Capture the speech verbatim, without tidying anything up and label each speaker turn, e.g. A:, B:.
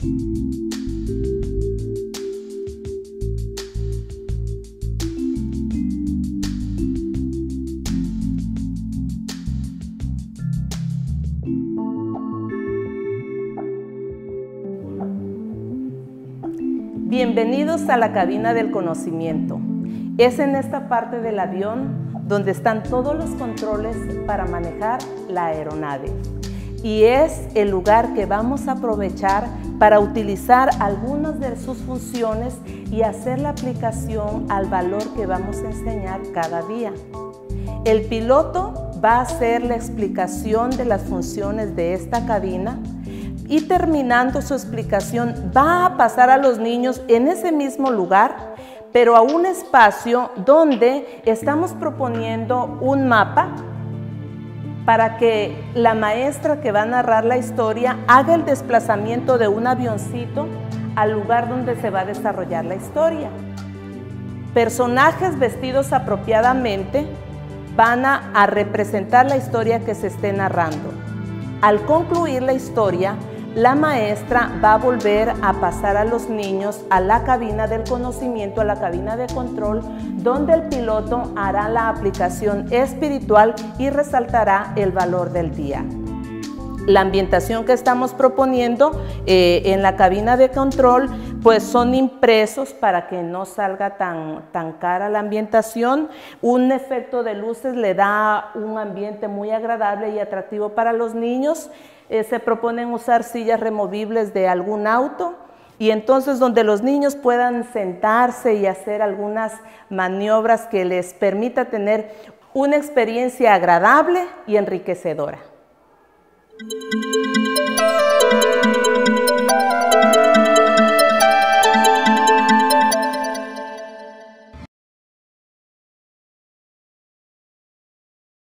A: Bienvenidos a la cabina del conocimiento. Es en esta parte del avión donde están todos los controles para manejar la aeronave. Y es el lugar que vamos a aprovechar para utilizar algunas de sus funciones y hacer la aplicación al valor que vamos a enseñar cada día. El piloto va a hacer la explicación de las funciones de esta cabina y terminando su explicación va a pasar a los niños en ese mismo lugar, pero a un espacio donde estamos proponiendo un mapa para que la maestra que va a narrar la historia haga el desplazamiento de un avioncito al lugar donde se va a desarrollar la historia. Personajes vestidos apropiadamente van a, a representar la historia que se esté narrando. Al concluir la historia, la maestra va a volver a pasar a los niños a la cabina del conocimiento, a la cabina de control, donde el piloto hará la aplicación espiritual y resaltará el valor del día. La ambientación que estamos proponiendo eh, en la cabina de control, pues son impresos para que no salga tan, tan cara la ambientación. Un efecto de luces le da un ambiente muy agradable y atractivo para los niños. Eh, se proponen usar sillas removibles de algún auto y entonces donde los niños puedan sentarse y hacer algunas maniobras que les permita tener una experiencia agradable y enriquecedora.